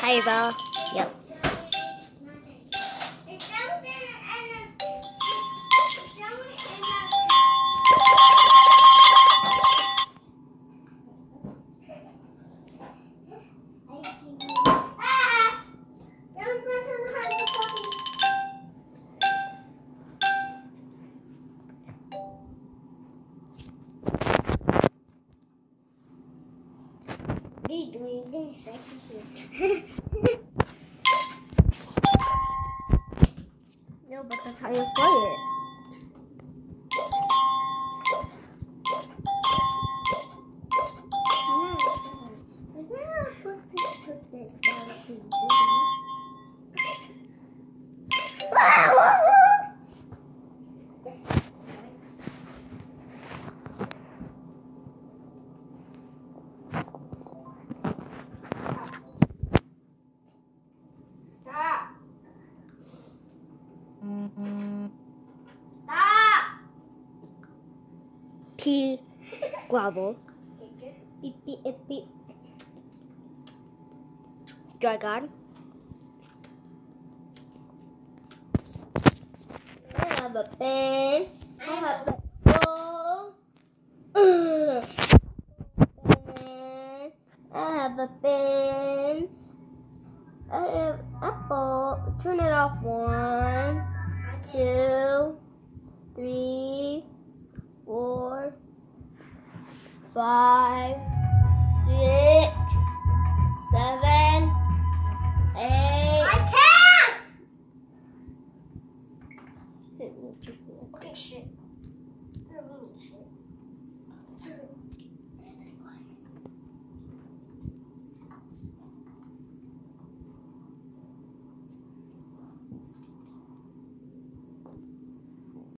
table. Yep. No, but that's how you play it. P Global. Beep beep beep beep. Dragon. I have a pen. I have a ball. I have a pen. I have apple. Turn it off. 1, 2, 3, 4, 5, 6, 7, 8. I can't! Okay, shit.